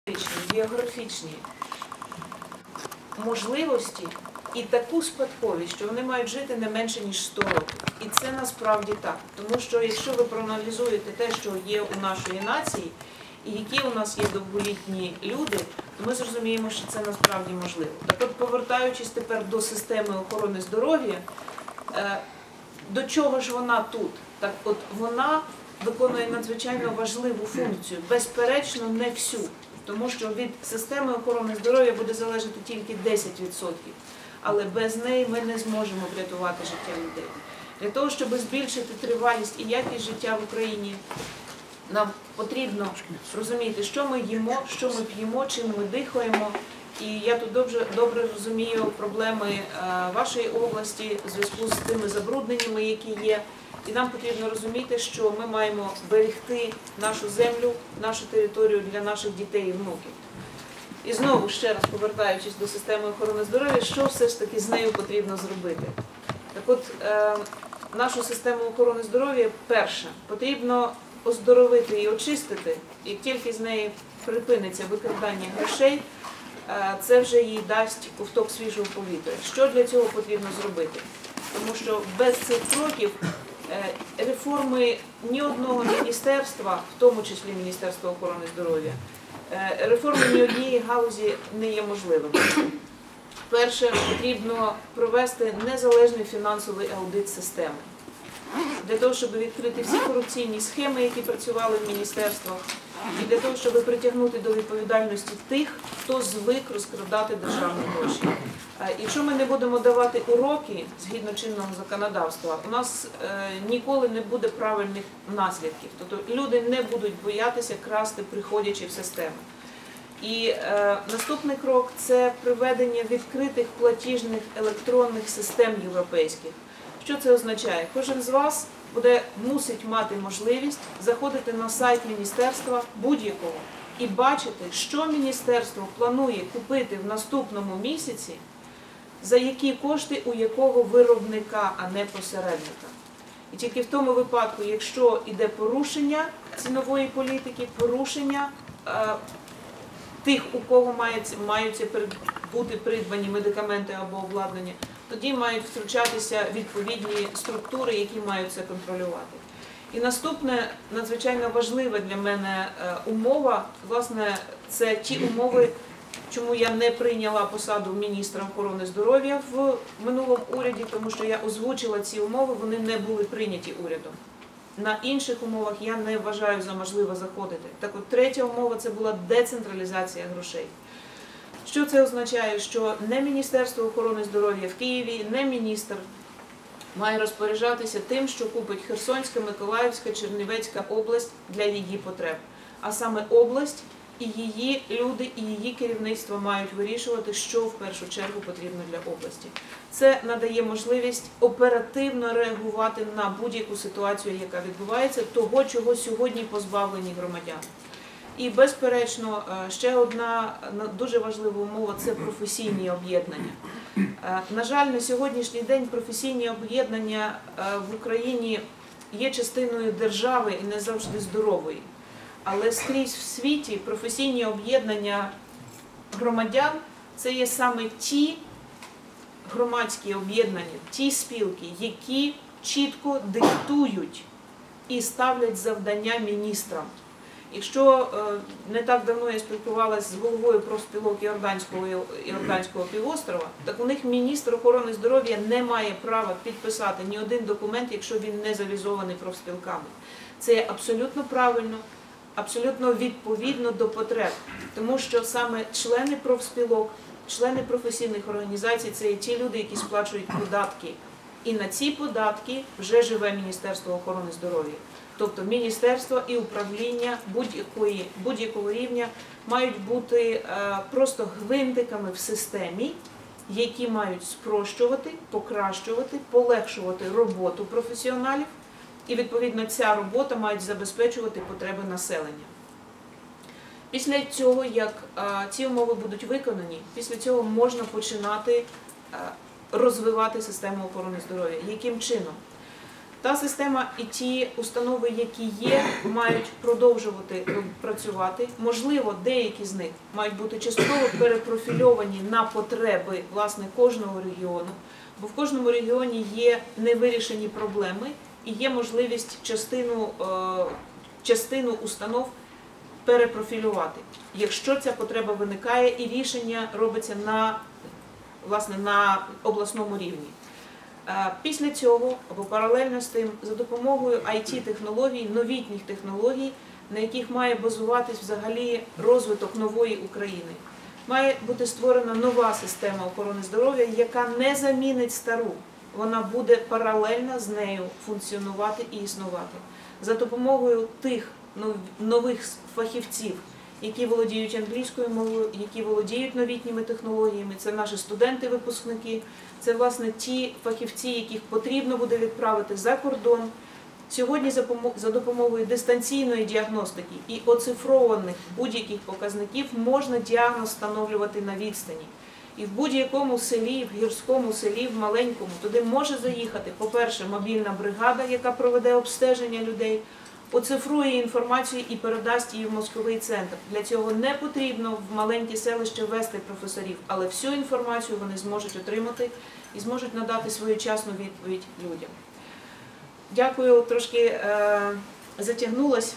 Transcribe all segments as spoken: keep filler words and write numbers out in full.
географічні можливості і таку спадковість, що вони мають жити не менше, ніж сто років. І це насправді так. Тому що якщо ви проаналізуєте те, що є у нашої нації, і які у нас є довголітні люди, то ми зрозуміємо, що це насправді можливо. Так от, повертаючись тепер до системи охорони здоров'я, до чого ж вона тут? Так от, вона виконує надзвичайно важливу функцію, безперечно, не всю. Тому що від системи охорони здоров'я буде залежати тільки десять відсотків. Але без неї ми не зможемо врятувати життя людей. Для того, щоб збільшити тривалість і якість життя в Україні, нам потрібно розуміти, що ми їмо, що ми п'ємо, чим ми дихаємо. І я тут добре, добре розумію проблеми вашої області в зв'язку з тими забрудненнями, які є. І нам потрібно розуміти, що ми маємо берегти нашу землю, нашу територію для наших дітей і внуків. І знову, ще раз повертаючись до системи охорони здоров'я, що все ж таки з нею потрібно зробити? Так от, е, нашу систему охорони здоров'я, перше, потрібно оздоровити і очистити, як тільки з неї припиниться викрадання грошей, е, це вже їй дасть ковток свіжого повітря. Що для цього потрібно зробити? Тому що без цих кроків реформи ні одного міністерства, в тому числі Міністерства охорони здоров'я, реформи ні однієї галузі не є можливими. Перше, потрібно провести незалежний фінансовий аудит системи. Для того, щоб відкрити всі корупційні схеми, які працювали в міністерствах, і для того, щоб притягнути до відповідальності тих, хто звик розкрадати державні гроші. Якщо ми не будемо давати уроки згідно чинного законодавства, у нас ніколи не буде правильних наслідків. Тобто люди не будуть боятися красти, приходячи в систему. І е, наступний крок – це приведення відкритих платіжних електронних систем європейських. Що це означає? Кожен з вас буде мусить мати можливість заходити на сайт міністерства будь-якого і бачити, що міністерство планує купити в наступному місяці, за які кошти у якого виробника, а не посередника. І тільки в тому випадку, якщо йде порушення цінової політики, порушення е, тих, у кого мають, мають бути придбані медикаменти або обладнання, тоді мають втручатися відповідні структури, які мають це контролювати. І наступне, надзвичайно важлива для мене умова, власне, це ті умови, чому я не прийняла посаду міністра охорони здоров'я в минулому уряді, тому що я озвучила ці умови, вони не були прийняті урядом. На інших умовах я не вважаю за можливо заходити. Так от, третя умова – це була децентралізація грошей. Що це означає? Що не Міністерство охорони здоров'я в Києві, не міністр має розпоряджатися тим, що купить Херсонська, Миколаївська, Чернівецька область для її потреб. А саме область і її люди, і її керівництво мають вирішувати, що в першу чергу потрібно для області. Це надає можливість оперативно реагувати на будь-яку ситуацію, яка відбувається, того, чого сьогодні позбавлені громадяни. І, безперечно, ще одна дуже важлива умова – це професійні об'єднання. На жаль, на сьогоднішній день професійні об'єднання в Україні є частиною держави і не завжди здорової. Але скрізь в світі професійні об'єднання громадян – це є саме ті громадські об'єднання, ті спілки, які чітко диктують і ставлять завдання міністрам. Якщо не так давно я спілкувалася з головою профспілок Йорданського, Йорданського півострова, так у них міністр охорони здоров'я не має права підписати ні один документ, якщо він не завізований профспілками. Це є абсолютно правильно, абсолютно відповідно до потреб, тому що саме члени профспілок, члени професійних організацій – це є ті люди, які сплачують податки. І на ці податки вже живе Міністерство охорони здоров'я. Тобто міністерство і управління будь-якого рівня мають бути просто гвинтиками в системі, які мають спрощувати, покращувати, полегшувати роботу професіоналів. І, відповідно, ця робота має забезпечувати потреби населення. Після цього, як ці умови будуть виконані, після цього можна починати розвивати систему охорони здоров'я. Яким чином? Та система і ті установи, які є, мають продовжувати працювати. Можливо, деякі з них мають бути частково перепрофільовані на потреби, власне, кожного регіону, бо в кожному регіоні є невирішені проблеми і є можливість частину, частину установ перепрофілювати, якщо ця потреба виникає і рішення робиться на, власне, на обласному рівні. Після цього, або паралельно з тим, за допомогою ай ті-технологій, новітніх технологій, на яких має базуватись взагалі розвиток нової України, має бути створена нова система охорони здоров'я, яка не замінить стару. Вона буде паралельно з нею функціонувати і існувати. За допомогою тих нових фахівців, які володіють англійською мовою, які володіють новітніми технологіями, це наші студенти-випускники, це, власне, ті фахівці, яких потрібно буде відправити за кордон. Сьогодні за допомогою дистанційної діагностики і оцифрованих будь-яких показників можна діагноз встановлювати на відстані. І в будь-якому селі, в гірському селі, в маленькому, туди може заїхати, по-перше, мобільна бригада, яка проведе обстеження людей, оцифрує інформацію і передасть її в мозковий центр. Для цього не потрібно в маленькі селища вести професорів, але всю інформацію вони зможуть отримати і зможуть надати своєчасну відповідь людям. Дякую, трошки е, затягнулась.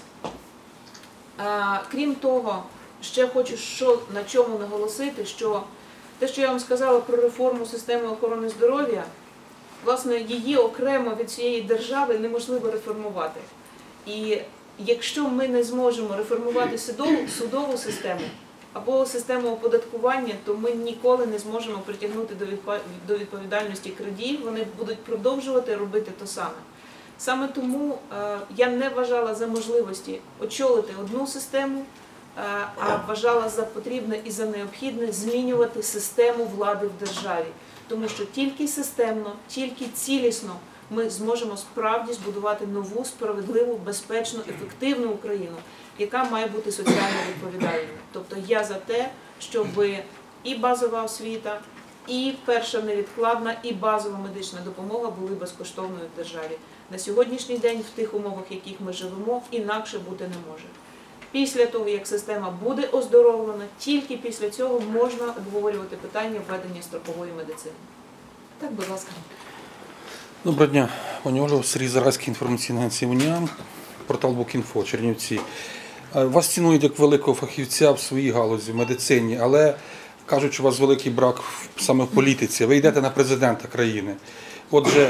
Е, крім того, ще хочу що, на чому наголосити, що те, що я вам сказала про реформу системи охорони здоров'я, власне, її окремо від цієї держави неможливо реформувати. І якщо ми не зможемо реформувати судову, судову систему або систему оподаткування, то ми ніколи не зможемо притягнути до відповідальності крадіїв, вони будуть продовжувати робити те саме. Саме тому е, я не вважала за можливості очолити одну систему, е, а вважала за потрібне і за необхідне змінювати систему влади в державі. Тому що тільки системно, тільки цілісно ми зможемо справді збудувати нову, справедливу, безпечну, ефективну Україну, яка має бути соціально відповідальною. Тобто я за те, щоб і базова освіта, і перша невідкладна, і базова медична допомога були безкоштовною в державі. На сьогоднішній день в тих умовах, в яких ми живемо, інакше бути не може. Після того, як система буде оздоровлена, тільки після цього можна обговорювати питання введення строкової медицини. Так, будь ласка. Доброго дня, пані Ольго, Сергій Заразький, інформаційна агенція УНІАМ, портал Букінфо, Чернівці. Вас цінують як великого фахівця в своїй галузі, в медицині, але кажуть, що у вас великий брак саме в політиці. Ви йдете на президента країни. Отже,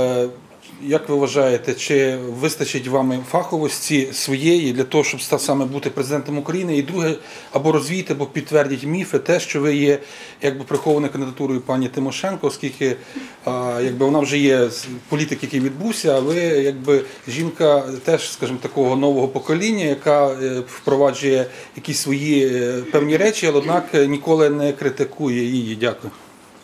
як ви вважаєте, чи вистачить вам фаховості своєї для того, щоб саме бути президентом України? І друге, або розвійте, або підтвердіть міфи, те, що ви є якби прихованою кандидатурою пані Тимошенко, оскільки якби вона вже є політик, який відбувся, а ви якби жінка теж, скажімо, такого нового покоління, яка впроваджує якісь свої певні речі, але однак ніколи не критикує її. Дякую.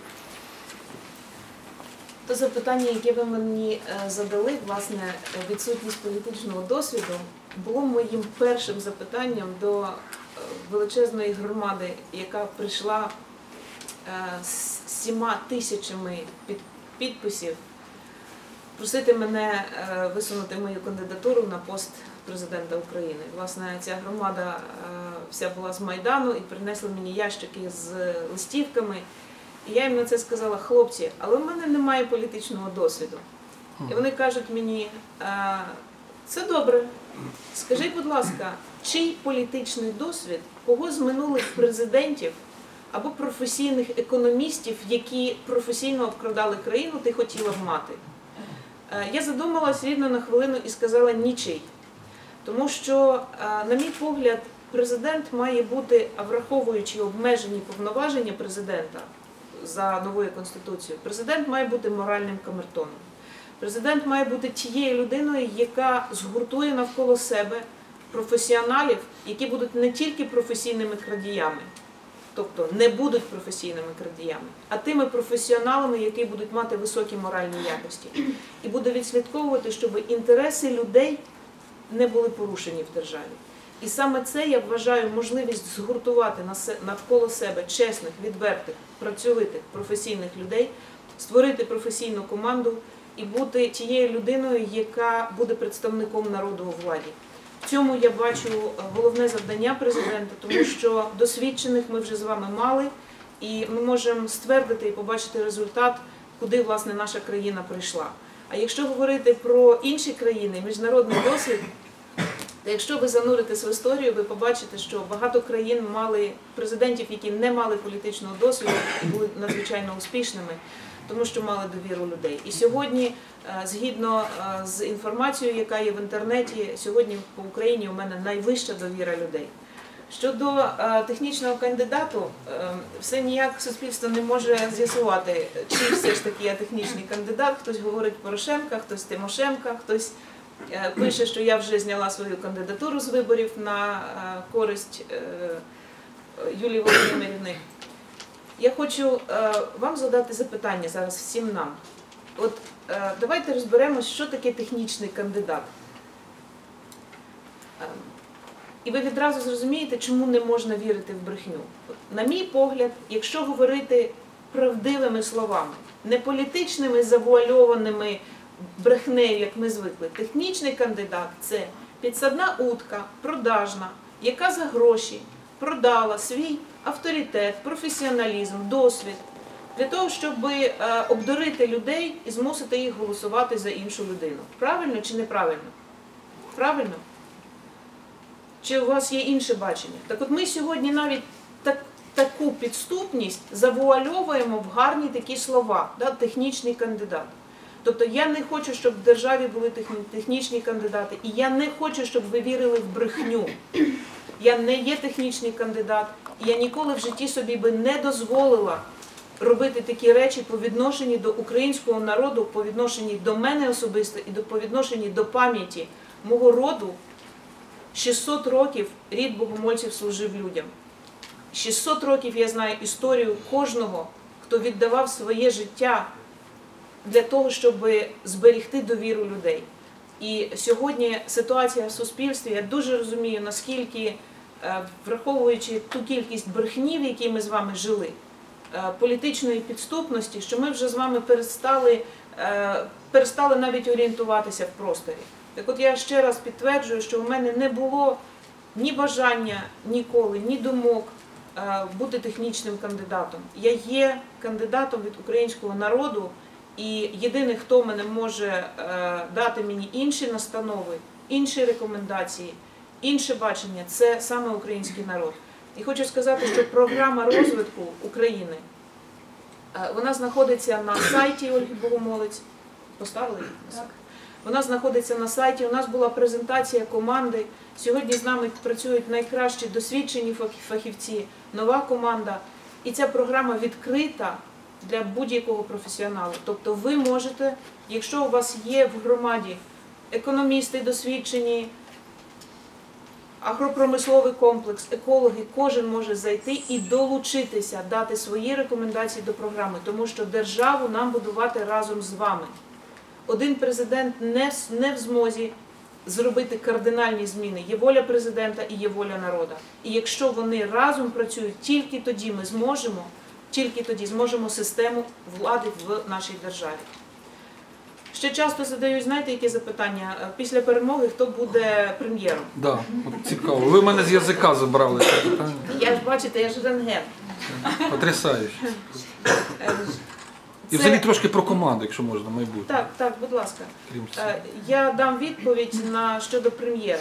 То запитання, яке ви мені задали, власне, відсутність політичного досвіду, було моїм першим запитанням до величезної громади, яка прийшла з сіма тисячами підписів, просити мене висунути мою кандидатуру на пост президента України. Власне, ця громада вся була з Майдану і принесла мені ящики з листівками. І я їм на це сказала: хлопці, але в мене немає політичного досвіду. І вони кажуть мені: це добре, скажи, будь ласка, чий політичний досвід, кого з минулих президентів або професійних економістів, які професійно обкрадали країну, ти хотіла б мати? Я задумалась рівно на хвилину і сказала: нічий. Тому що, на мій погляд, президент має бути, а враховуючи обмежені повноваження президента, за новою Конституцією, президент має бути моральним камертоном. Президент має бути тією людиною, яка згуртує навколо себе професіоналів, які будуть не тільки професійними крадіями, тобто не будуть професійними крадіями, а тими професіоналами, які будуть мати високі моральні якості. І буде відслідковувати, щоб інтереси людей не були порушені в державі. І саме це, я вважаю, можливість згуртувати навколо себе чесних, відвертих, працьовитих, професійних людей, створити професійну команду і бути тією людиною, яка буде представником народу у владі. В цьому я бачу головне завдання президента, тому що досвідчених ми вже з вами мали, і ми можемо ствердити і побачити результат, куди, власне, наша країна прийшла. А якщо говорити про інші країни, міжнародний досвід, то якщо ви зануритесь в історію, ви побачите, що багато країн мали президентів, які не мали політичного досвіду і були надзвичайно успішними, тому що мали довіру людей. І сьогодні, згідно з інформацією, яка є в інтернеті, сьогодні по Україні у мене найвища довіра людей. Щодо технічного кандидату, все ніяк суспільство не може з'ясувати, чи все ж таки я технічний кандидат. Хтось говорить Порошенка, хтось Тимошенка, хтось пише, що я вже зняла свою кандидатуру з виборів на користь Юлії Володимирівни. Я хочу вам задати запитання зараз всім нам. От давайте розберемось, що таке технічний кандидат. І ви відразу зрозумієте, чому не можна вірити в брехню. На мій погляд, якщо говорити правдивими словами, не політичними завуальованими брехнею, як ми звикли, технічний кандидат – це підсадна утка, продажна, яка за гроші продала свій авторитет, професіоналізм, досвід для того, щоб обдурити людей і змусити їх голосувати за іншу людину. Правильно чи неправильно? Правильно? Чи у вас є інше бачення? Так от ми сьогодні навіть так, таку підступність завуальовуємо в гарні такі слова, да, технічний кандидат. Тобто я не хочу, щоб в державі були технічні кандидати, і я не хочу, щоб ви вірили в брехню. Я не є технічний кандидат, і я ніколи в житті собі би не дозволила робити такі речі по відношенню до українського народу, по відношенню до мене особисто і по відношенню до пам'яті мого роду. шістсот років рід богомольців служив людям. шістсот років я знаю історію кожного, хто віддавав своє життя для того, щоб зберегти довіру людей. І сьогодні ситуація в суспільстві, я дуже розумію, наскільки, враховуючи ту кількість брехнів, які ми з вами жили, політичної підступності, що ми вже з вами перестали, перестали навіть орієнтуватися в просторі. Так от я ще раз підтверджую, що у мене не було ні бажання ніколи, ні думок бути технічним кандидатом. Я є кандидатом від українського народу, і єдиний, хто мене може дати мені інші настанови, інші рекомендації, інше бачення – це саме український народ. І хочу сказати, що програма розвитку України, вона знаходиться на сайті Ольги Богомолець. Поставили її? Так. Вона знаходиться на сайті, у нас була презентація команди, сьогодні з нами працюють найкращі досвідчені фахівці, нова команда. І ця програма відкрита для будь-якого професіоналу. Тобто ви можете, якщо у вас є в громаді економісти досвідчені, агропромисловий комплекс, екологи, кожен може зайти і долучитися, дати свої рекомендації до програми, тому що державу нам будувати разом з вами. Один президент не, не в змозі зробити кардинальні зміни. Є воля президента і є воля народу. І якщо вони разом працюють, тільки тоді ми зможемо, тільки тоді зможемо систему влади в нашій державі. Ще часто задають, знаєте, які запитання? Після перемоги хто буде прем'єром? Так, да, цікаво. Ви мене з язика забрали це питання. Я ж, бачите, я ж рентген. Потрясающе. І взагалі трошки про команду, якщо можна, майбутнє. Так, так, будь ласка. Я дам відповідь на щодо прем'єра.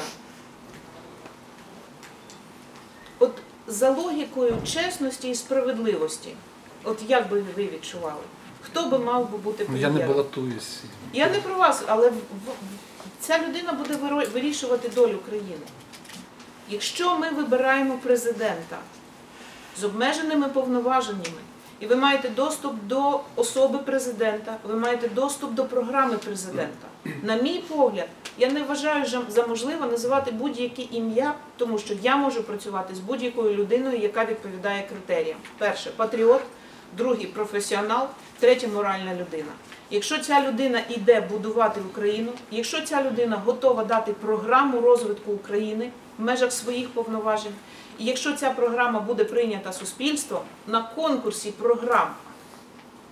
От за логікою чесності і справедливості, от як би ви відчували, хто би мав би бути прем'єром? Я не балотуюсь. Я не про вас, але ця людина буде вирішувати долю країни. Якщо ми вибираємо президента з обмеженими повноваженнями, і ви маєте доступ до особи президента, ви маєте доступ до програми президента. На мій погляд, я не вважаю за можливе називати будь-яке ім'я, тому що я можу працювати з будь-якою людиною, яка відповідає критеріям. Перше – патріот, другий – професіонал, третє – моральна людина. Якщо ця людина йде будувати Україну, якщо ця людина готова дати програму розвитку України в межах своїх повноважень, і якщо ця програма буде прийнята суспільством, на конкурсі програм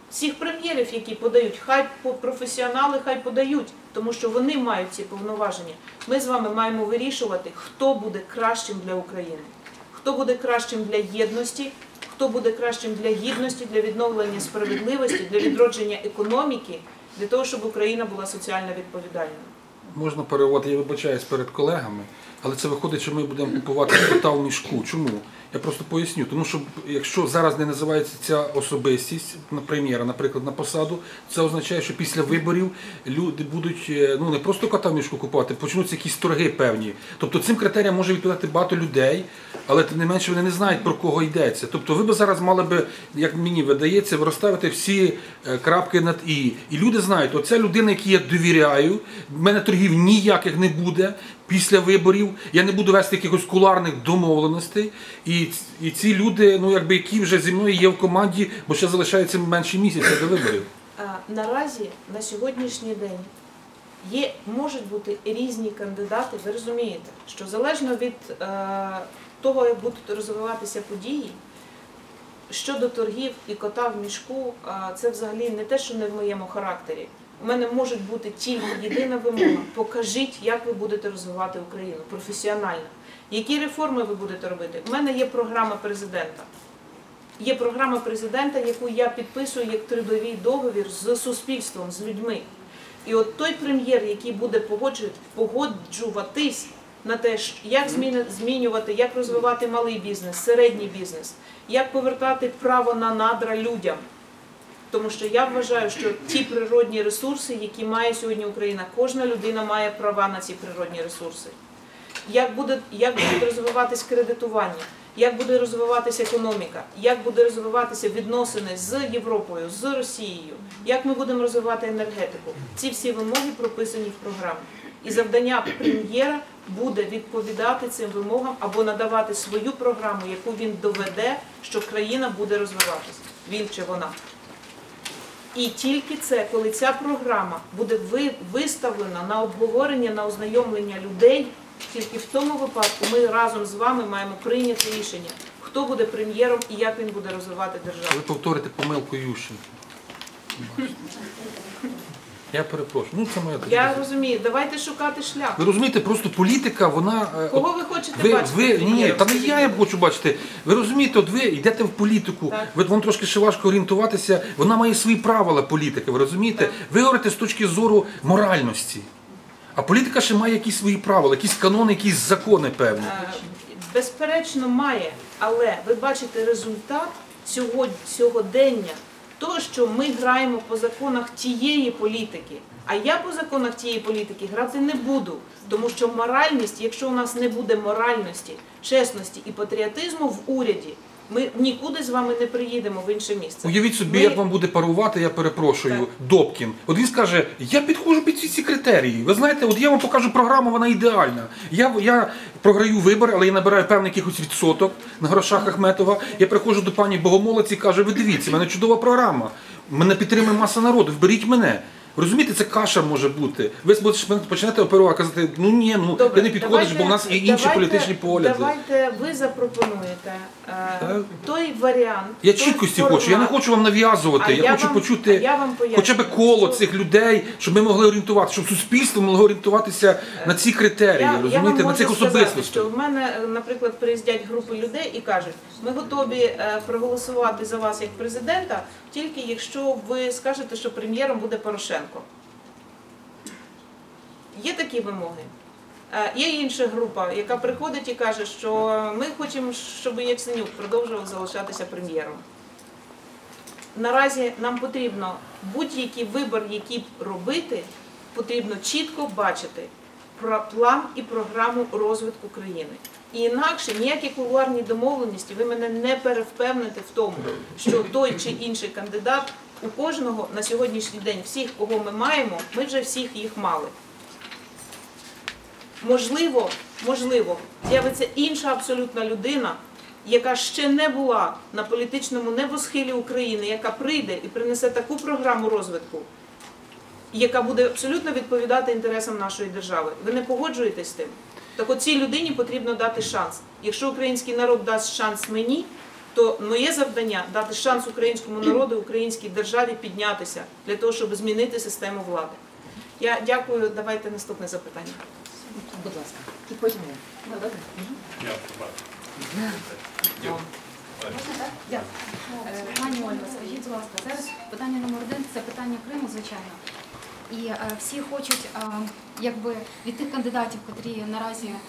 Всіх прем'єрів, які подають, хай професіонали, хай подають, тому що вони мають ці повноваження. Ми з вами маємо вирішувати, хто буде кращим для України, хто буде кращим для єдності, хто буде кращим для гідності, для відновлення справедливості, для відродження економіки, для того, щоб Україна була соціально відповідальною. Можна перервати, я вибачаюсь перед колегами, але це виходить, що ми будемо купувати кота в мішку. Чому? Я просто поясню. Тому що якщо зараз не називається ця особистість на прем'єра, наприклад, на посаду, це означає, що після виборів люди будуть ну не просто кота в мішку купувати, почнуться якісь торги певні. Тобто цим критеріям може відповідати багато людей, але тим не менше вони не знають, про кого йдеться. Тобто ви б зараз мали би, як мені видається, розставити всі крапки над «і». І люди знають, оця людина, якій я довіряю, в мене торгів ніяких не буде після виборів, я не буду вести якихось кулуарних домовленостей. І, і ці люди, ну якби які вже зі мною є в команді, бо ще залишається менше місяця до виборів. Наразі, на сьогоднішній день, є, можуть бути різні кандидати, ви розумієте, що залежно від е, того, як будуть розвиватися події, щодо торгів і кота в мішку, е, це взагалі не те, що не в моєму характері. У мене може бути тільки єдина вимога – покажіть, як ви будете розвивати Україну професіонально. Які реформи ви будете робити? У мене є програма президента. Є програма президента, яку я підписую як трудовий договір з суспільством, з людьми. І от той прем'єр, який буде погоджуватись на те, як змінювати, як розвивати малий бізнес, середній бізнес, як повертати право на надра людям. Тому що я вважаю, що ті природні ресурси, які має сьогодні Україна, кожна людина має права на ці природні ресурси. Як буде, як буде розвиватись кредитування, як буде розвиватися економіка, як буде розвиватися відносини з Європою, з Росією, як ми будемо розвивати енергетику. Ці всі вимоги прописані в програмі. І завдання прем'єра буде відповідати цим вимогам або надавати свою програму, яку він доведе, що країна буде розвиватися, він чи вона. І тільки це, коли ця програма буде виставлена на обговорення, на ознайомлення людей, тільки в тому випадку ми разом з вами маємо прийняти рішення, хто буде прем'єром і як він буде розвивати державу. Ви повторите помилку Ющенка. Я перепрошую. Ну, це моя Я розумію. Давайте шукати шлях. Ви розумієте, просто політика, вона... Кого ви хочете ви, бачити? Ви, ні, та не я, я хочу бачити. Ви розумієте, от ви йдете в політику, ви, вам трошки ще важко орієнтуватися, вона має свої правила, політики, ви розумієте? Так. Ви говорите з точки зору моральності. А політика ще має якісь свої правила, якісь канони, якісь закони певні. Безперечно, має. Але ви бачите результат цього сьогодення, того, що ми граємо по законах тієї політики. А я по законах тієї політики грати не буду. Тому що моральність, якщо у нас не буде моральності, чесності і патріотизму в уряді, ми нікуди з вами не приїдемо в інше місце. Уявіть собі, ми... як вам буде парувати, я перепрошую, так. Добкін. От він скаже, я підходжу під ці, ці критерії. Ви знаєте, от я вам покажу програму, вона ідеальна. Я, я програю вибори, але я набираю певний якийсь відсоток на грошах Ахметова. Я приходжу до пані Богомолець і кажу, ви дивіться, в мене чудова програма. Мене підтримує маса народу, вберіть мене. Розумієте, це каша може бути. Ви почнете оперувати, казати, ну ні, ну Добре, ти не підходиш, давайте, бо у нас є інші давайте, політичні погляди. Давайте ви запропонуєте е, той варіант. Я той чіткості формат. хочу, я не хочу вам нав'язувати, я, я хочу вам, почути я вам хоча б коло цих людей, щоб ми могли орієнтуватися, щоб суспільство могло орієнтуватися на ці критерії, я, розумієте, я на цих особистостей. Що в мене, наприклад, приїздять групи людей і кажуть, ми готові е, проголосувати за вас як президента, тільки якщо ви скажете, що прем'єром буде Порошенко. Є такі вимоги. Є інша група, яка приходить і каже, що ми хочемо, щоб Яценюк продовжував залишатися прем'єром. Наразі нам потрібно будь-який вибір, який робити, потрібно чітко бачити план і програму розвитку країни. І інакше ніякі кулуарні домовленості ви мене не перевпевните в тому, що той чи інший кандидат, у кожного на сьогоднішній день всіх, кого ми маємо, ми вже всіх їх мали. Можливо, можливо, з'явиться інша абсолютна людина, яка ще не була на політичному небосхилі України, яка прийде і принесе таку програму розвитку, яка буде абсолютно відповідати інтересам нашої держави. Ви не погоджуєтесь з тим? Так от цій людині потрібно дати шанс. Якщо український народ дасть шанс мені, то моє завдання дати шанс українському народу, українській державі піднятися для того, щоб змінити систему влади. Я дякую. Давайте наступне запитання. Будь ласка. І потім я. Ну, добре. Можна так? Дякую. Е, Пані Ольга, скажіть, будь ласка, зараз питання номер один – це питання Криму, звичайно. І е, всі хочуть, е, якби, від тих кандидатів, котрі наразі, м,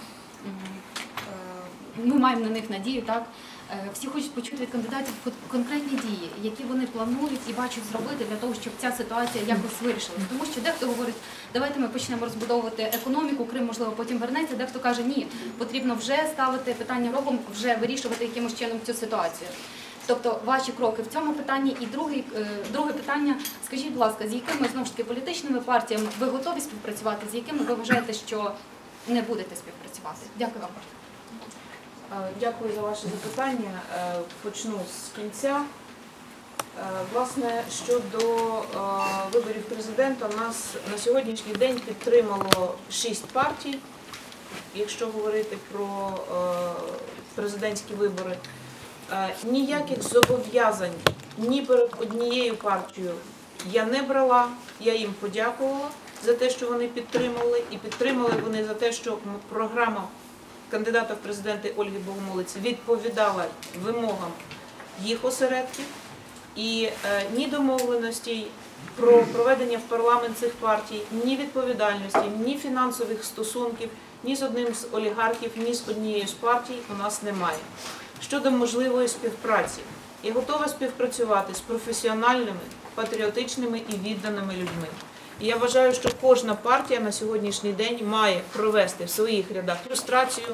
е, ми маємо на них надію, так? Е, Всі хочуть почути від кандидатів кон- конкретні дії, які вони планують і бачать зробити для того, щоб ця ситуація якось вирішилась. Тому що дехто говорить, давайте ми почнемо розбудовувати економіку, Крим, можливо, потім вернеться. Дехто каже, ні, потрібно вже ставити питання робом, вже вирішувати якимось чином цю ситуацію. Тобто ваші кроки в цьому питанні. І другий, е, друге питання, скажіть, будь ласка, з якими, знову ж таки, політичними партіями ви готові співпрацювати, з якими ви вважаєте, що не будете співпрацювати? Дякую вам. Е, Дякую за ваше запитання. Е, Почну з кінця. Е, Власне, щодо е, виборів президента, нас на сьогоднішній день підтримало шість партій. Якщо говорити про е, президентські вибори, Е, ніяких зобов'язань ні перед однією партією я не брала. Я їм подякувала за те, що вони підтримали, і підтримали вони за те, що м- програма кандидата в президенти Ольги Богомолець відповідала вимогам їх осередків, і е, ні домовленостей про проведення в парламент цих партій, ні відповідальності, ні фінансових стосунків, ні з одним з олігархів, ні з однією з партій у нас немає. Щодо можливої співпраці, я готова співпрацювати з професіональними, патріотичними і відданими людьми. І я вважаю, що кожна партія на сьогоднішній день має провести в своїх рядах ілюстрацію,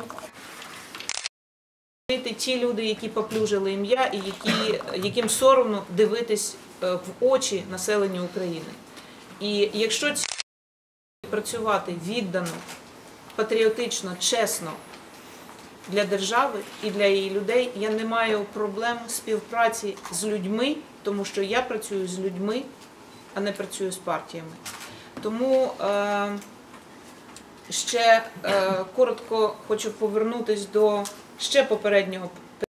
ті люди, які поплюжили ім'я і які, яким соромно дивитись е, в очі населенню України. І якщо ці працювати віддано, патріотично, чесно для держави і для її людей, я не маю проблем співпраці з людьми, тому що я працюю з людьми, а не працюю з партіями. Тому е, ще е, коротко хочу повернутися до ще попереднього